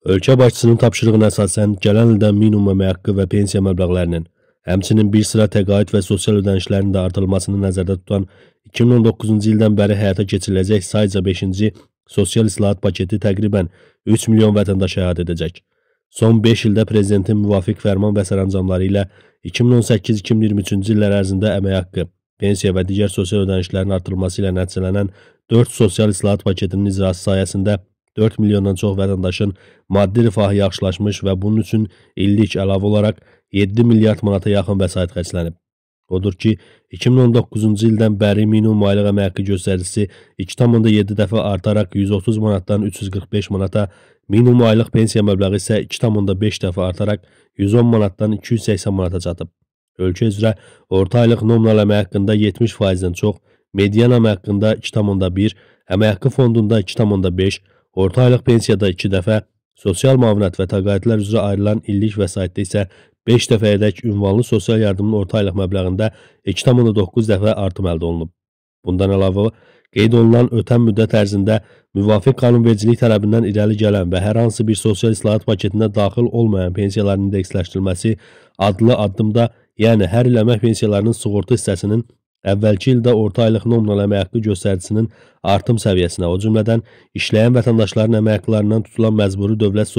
Ölkə başçısının tapşırığına əsasən gələn ildən minimum əmək haqqı və pensiya məbləğlərinin, həmçinin bir sıra təqaüd və sosial ödənişlərin də artırılmasını nəzərdə tutan 2019-cu ildən bəri həyata keçiriləcək sayca 5-ci sosial islahat paketi təqribən 3 milyon vətəndaş əhatə edəcək. Son 5 ildə Prezidentin müvafiq fərman və sərəncamları ilə 2018-2023-cü illər ərzində əmək haqqı, pensiya və digər sosial ödənişlərin artırılması ilə nəticələnən 4 sosial islahat paketinin icrası sayəsində 4 milyondan çox vətəndaşın maddi rifahı yaxşılaşmış və bunun üçün illik əlavə olaraq 7 milyard manata yaxın vəsait xərclənib. Odur ki, 2019-cu ildən bəri minimum aylıq əmək haqqı göstəricisi 2,7 dəfə artaraq 130 manatdan 345 manata, minimum aylıq pensiya məbləği isə 2,5 dəfə artaraq 110 manatdan 280 manata çatıb. Ölkə üzrə orta aylıq nominal əmək haqqında 70%-dən çox, median əmək haqqında 2,1, əmək haqqı fondunda 2,5, orta aylıq pensiyada 2 dəfə, sosial müavinət və təqaüdlər üzrə ayrılan illik vəsaitdə isə 5 dəfəyədək ünvanlı sosial yardımın orta aylıq məbləğində 2,9 dəfə artım əldə olunub. Bundan əlavə, qeyd olunan ötən müddət ərzində müvafiq qanunvericilik tələbindən irəli gələn və hər hansı bir sosial islahat paketində daxil olmayan pensiyaların indeksləşdirilməsi adlı addımda, yəni hər il əmək pensiyalarının sığorta hissəsinin əvvəlki ildə orta aylıq nominal əmək haqqı göstəricisinin artım səviyyəsinə, o cümlədən işləyən vətəndaşların əmək haqqlarından tutulan məcburi dövlət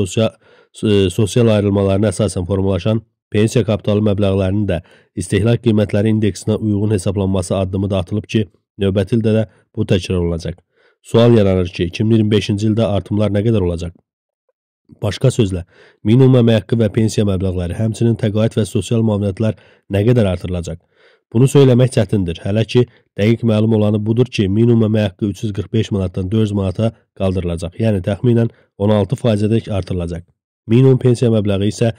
sosial ayrılmalarına əsasən formalaşan pensiya kapitalı məbləğlərinin də istehlak qiymətləri indeksinə uyğun hesablanması addımı da atılıb ki, növbəti ildə də bu təkrar olunacaq. Sual yaranır ki, 2025-ci ildə artımlar nə qədər olacaq? Başqa sözlə, minimum əmək haqqı və pensiya məbləğləri, həmçinin təqaüd və sosial müavinətlər nə qədər artırılacaq? Bunu söyləmək çətindir. Hələ ki, dəqiq məlum olanı budur ki, minimum əmək haqqı 345 manatdan 400 manata qaldırılacaq. Yəni, təxminən 16%-dək artırılacaq. Minimum pensiya məbləği isə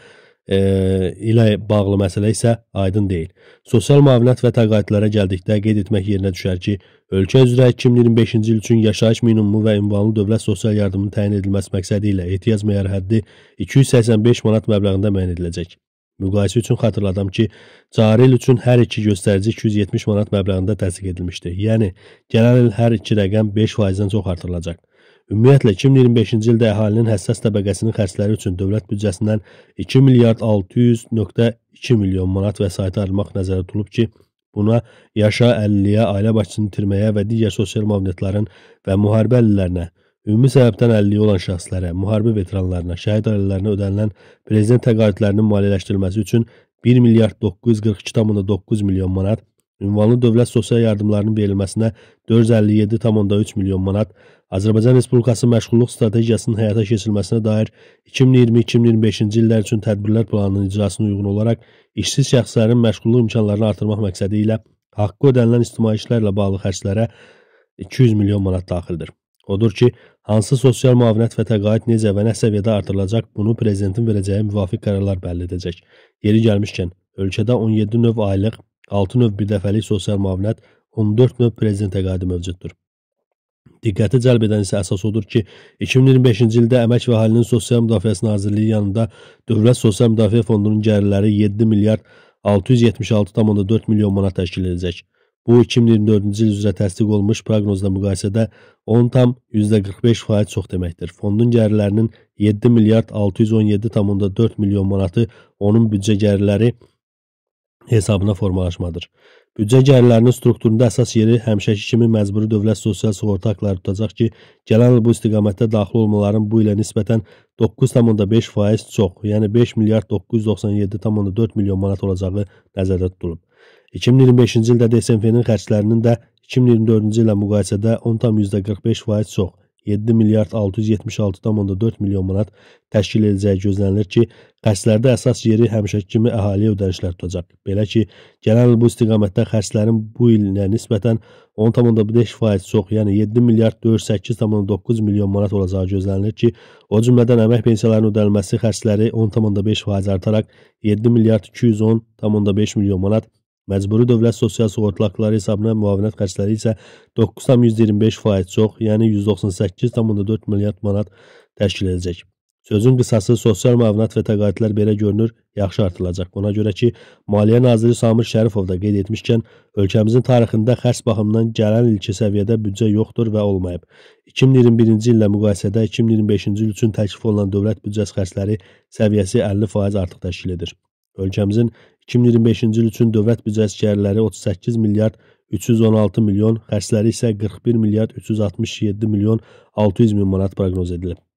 ilə bağlı məsələ isə aydın deyil. Sosial müavinət və təqaüdlərə gəldikdə qeyd etmək yerinə düşər ki, ölkə üzrə 2025-ci il üçün yaşayış minimumu və ünvanlı dövlət sosial yardımının təyin edilməsi məqsədi ilə ehtiyac meyarı həddi 285 manat məbləğində müəyyən ediləcək. Müqayisə üçün xatırladım ki, cari il üçün hər iki göstərici 270 manat məbləğində təsdiq edilmişdir. Yəni, gələn il hər iki rəqəm 5%-dən çox artırılacaq. Ümumiyyətlə, 2025-ci ildə əhalinin həssas təbəqəsinin xərcləri üçün dövlət büdcəsindən 2 milyard 600,2 milyon manat vəsait ayrılmaq nəzərdə tutulub ki, buna yaşa, əlilliyə, ailə başçısını itirməyə və digər sosial müavinətlərin və müharibə əlillərinə, ümumi səbəbdən əlilliyi olan şəxslərə, müharibə veteranlarına, şəhid ailələrinə ödənilən prezident təqaüdlərinin maliyyələşdirilməsi üçün 1 milyard 942,9 milyon manat, ünvanlı dövlət sosial yardımlarının verilməsinə 457,3 milyon manat, Azərbaycan Respublikası məşğulluq strategiyasının həyata keçirilməsinə dair 2020-2025-ci illər üçün tədbirlər planının icrasına uyğun olaraq işsiz şəxslərin məşğulluq imkanlarını artırmaq məqsədi ilə haqqı ödənilən ictimai işlərlə bağlı xərclərə 200 milyon manat daxildir. Odur ki, hansı sosial müavinət və təqaüd necə və nə səviyyədə artırılacaq, bunu Prezidentin verəcəyi müvafiq qərarlar bəlli edəcək. Yeri gəlmişkən, ölkədə 17 növ aylıq, 6 növ bir dəfəlik sosial müavinət, 14 növ prezident təqaüdü mövcuddur. Diqqəti cəlb edən isə əsas odur ki, 2025-ci ildə Əmək və Əhalinin Sosial Müdafiəsi Nazirliyi yanında Dövlət Sosial Müdafiə Fondunun gəlirləri 7 milyard 676,4 milyon manat təşkil edəcək. Bu, 2024-cü il üzrə təsdiq olmuş proqnozla müqayisədə 10,45% çox deməkdir. Fondun gəlirlərinin 7 milyard 617,4 milyon manatı onun büdcə gəlirləri hesabına formalaşmadır. Büdcə gəlirlərinin strukturunda əsas yeri həmişəki kimi məcburi dövlət sosial sığorta haqları tutacaq ki, gələn il bu istiqamətdə daxil olmaların bu ilə nisbətən 9,5% çox, yəni 5 milyard 997,4 milyon manat olacağı nəzərdə tutulub. 2025-ci ildə DSMF-nin xərclərinin də 2024-cü ilə müqayisədə 10,45% çox, 7 milyard 676,4 milyon manat təşkil edəcəyi gözlənilir ki, xərclərdə əsas yeri həmişəki kimi əhaliyə ödənişlər tutacaq. Belə ki, gələn il bu istiqamətdə xərclərin bu ilinə nisbətən 10,5% çox, yəni 7 milyard 408,9 milyon manat olacağı gözlənilir ki, o cümlədən əmək pensiyalarının ödənilməsi xərcləri 10,5% artaraq 7 milyard 210,5 milyon manat, məcburi dövlət sosial sığorta haqları hesabına müavinət xərcləri isə 9,25% çox, yəni 198,4 milyard manat təşkil edəcək. Sözün qısası, sosial müavinət və təqaüdlər belə görünür, yaxşı artırılacaq. Buna görə ki, Maliyyə Naziri Samir Şərifov da qeyd etmişkən, ölkəmizin tarixində xərc baxımından gələn ilki səviyyədə büdcə yoxdur və olmayıb. 2021-ci illə müqayisədə 2025-ci il üçün təklif olunan dövlət büdcəsi xərcləri səviyyəsi 50% artıq təşkil edir. Ölkəmizin 2025-ci il üçün dövlət büdcəsi gəlirləri 38 milyard 316 milyon, xərcləri isə 41 milyard 367 milyon 600 min manat proqnoz edilib.